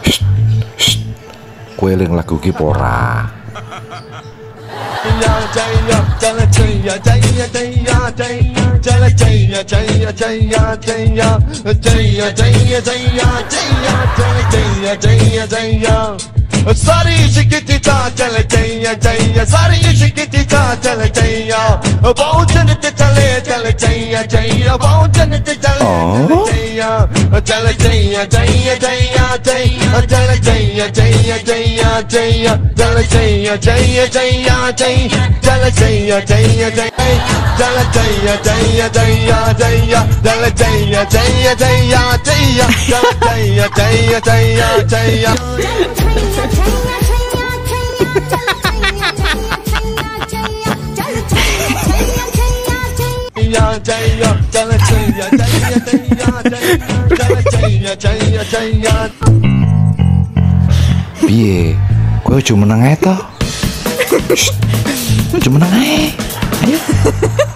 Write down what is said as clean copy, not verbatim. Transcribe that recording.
Kowe eling lagu ki ora? सारी शिकती ता चल जैया जैया सारी शिकती ता चल जैया बहुजन ते चले चल जैया जैया बहुजन ते चले जैया चल जैया जैया जैया जैया चल जैया जैया जैया जैया चल जैया जैया जैया जैया चल जैया जैया जैया चल जैया जैया जैया जैया चल जैया जैया जैया जैया चल जैया जैया जैया जैया Piye? Kowe aja meneng ae to. Aja meneng ae. Ayo.